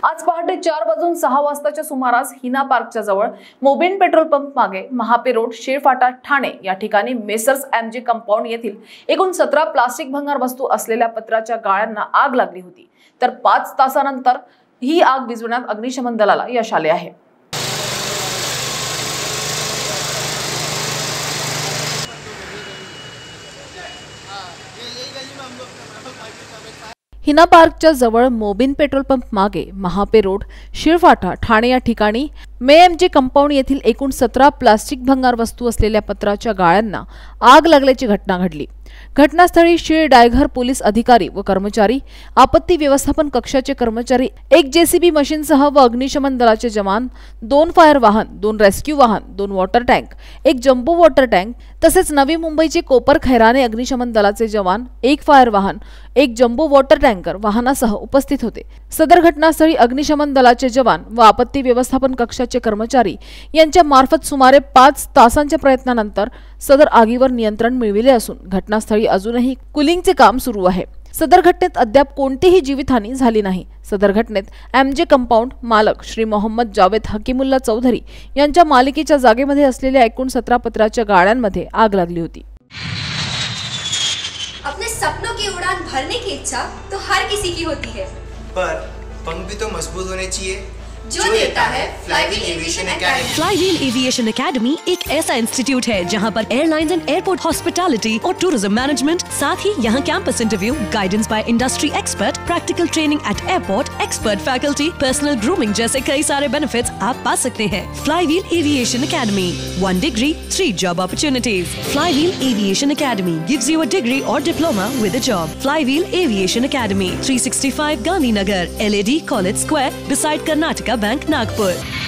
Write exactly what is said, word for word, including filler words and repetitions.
आज पहाटे चार वाजून सहा वाजताच्या सुमारास हिना पार्कच्या जवळ मोबिन पेट्रोल पंप मागे महापे रोड शेळफाटा ठाणे या ठिकाणी मेसर्स एमजे कंपाऊंड येथील एकूण सतरा प्लास्टिक भंगार वस्तू असलेल्या पत्राच्या गाळ्यांना आग लागली होती। तर पाच तासानंतर ही आग विझवण्यात अग्निशमन दलाला यश आले आहे। हिना पार्कच्या जवळ मोबिन पेट्रोल पंप मागे महापे रोड शिळफाटा ठाणे या ठिकाणी मे एमजे कंपाऊंड येथील एकूण सतरा प्लास्टिक भंगार वस्तू असलेल्या पत्राच्या गाळ्यांना आग लागल्याची घटना घडली। घटनास्थळी शीळ डायघर पोलीस अधिकारी व कर्मचारी, आपत्ती व्यवस्थापन कक्षाचे कर्मचारी, एक जेसीबी मशीनसह व अग्निशमन दलाचे जवान, दोन फायर वाहन, दोन रेस्क्यू वाहन, दोन वॉटर टँक, एक जम्बो वॉटर टँक तसेच नवी मुंबईचे कोपर खैराने अग्निशमन दलाचे जवान, एक फायर वाहन, एक जम्बो वॉटर टँकर वाहनासह उपस्थित होते। सदर घटनास्थळी अग्निशमन दलाचे जवान व आपत्ती व्यवस्थापन कक्षाचे कर्मचारी यांच्या मार्फत सुमारे पाच तासांच्या प्रयत्नानंतर सदर आगीवर नियंत्रण मिळविले असून घटनास्थळी अजूनही कुलिंगचे काम सुरू आहे। सदर घटनेत अद्याप कोणतीही जीवितहानी झाली नाही। सदर घटनेत एमजे कंपाऊंड मालक श्री मोहम्मद जावेद हकीमुल्ला चौधरी यांच्या मालकीच्या जागेमध्ये असलेल्या एकूण सतरा पत्राच्या गाळ्यांमध्ये आग लागली होती। अपने सपनों की उड़ान भरने की इच्छा तो हर किसी की होती है, पर पंख भी तो मजबूत होने चाहिए जो देता है Flywheel Aviation Academy. Flywheel Aviation Academy एक ऐसा इंस्टीट्यूट है जहां पर एयरलाइंस एंड एयरपोर्ट हॉस्पिटैलिटी और टूरिज्म मैनेजमेंट, साथ ही यहां campus interview, guidance by industry expert, practical training at airport, expert faculty, personal grooming जैसे कई सारे बेनिफिट्स आप पा सकते हैं। Flywheel Aviation Academy, one degree three job opportunities. Flywheel Aviation Academy gives you a degree और diploma with a job. Flywheel Aviation academy, three sixty five Gandhinagar, L A D college square, beside Karnataka bank, Nagpur.